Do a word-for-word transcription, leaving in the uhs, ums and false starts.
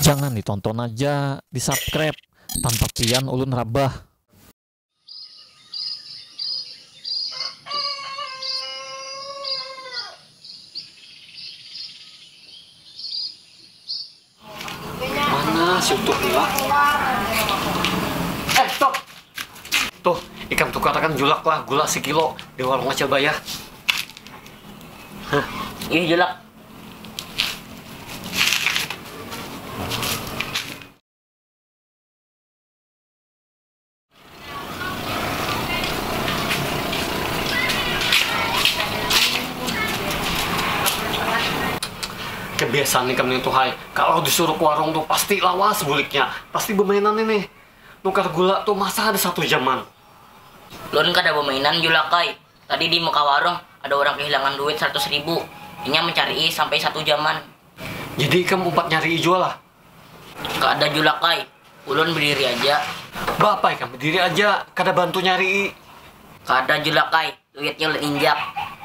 Jangan ditonton aja, di subscribe. Tanpa pian ulun rabah. Mana si Utuh ya? Eh, stop! Tuh, ikan tukar kan julak lah, gula sekilo di warung Acil Bayah. Hah, iya julak. Kebiasaan nih kami tuh hai, kalau disuruh ke warung tuh pasti lawas buliknya, pasti bermainan ini. Nukar gula tuh masa ada satu jaman. Lun kada bermainan julakai. Tadi di muka warung ada orang kehilangan duit seratus ribu. Inya mencari sampai satu jaman. Jadi kamu empat nyari jual lah? Gak ada julakai. Ulun berdiri aja. Bapak kamu berdiri aja, kada bantu nyari. Gak ada julakai. Duitnya ulun injak.